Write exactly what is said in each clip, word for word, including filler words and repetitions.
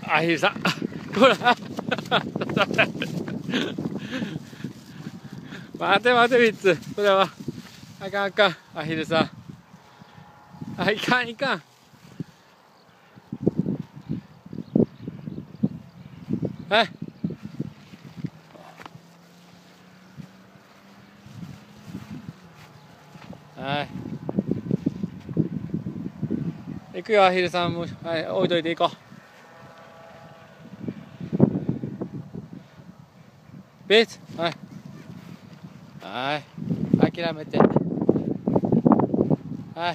アヒルさんほら待て待てビッツ、これはあかんあかん。アヒルさん、あ、いかんいかん。はいはい、行くよアヒルさんも。はい、置いといていこう。ビッツ、はいはい、諦めて、はい、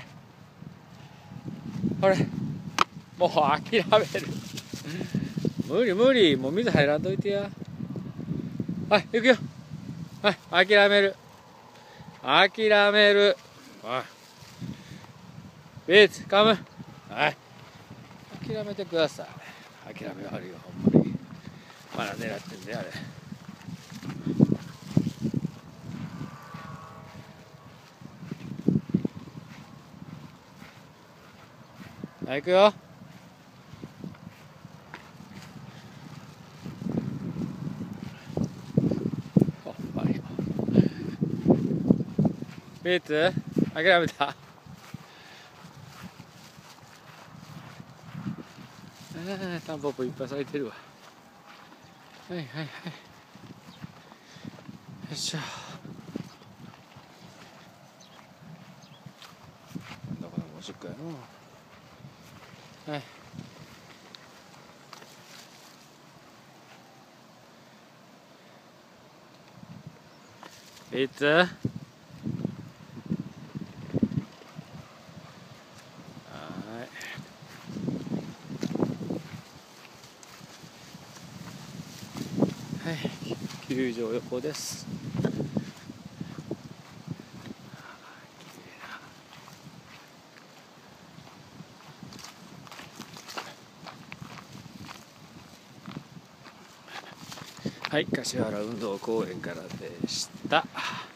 これもう諦める無理無理、もう水入らんといてや。はい、行くよ。はい、諦める諦める。はい、ビーツカム。はい、諦めてください。諦めがあるよ、ほんまに。まだ狙ってんであれ。はい、行くよ。ほんまにビーツ諦めた。ああ、タンポポいっぱい咲いてるわ。はいはいはい、よいしょ。どこでもおしっこやの。はい、ビーツ、はいはい、球場横です。はい、柏原運動公園からでした。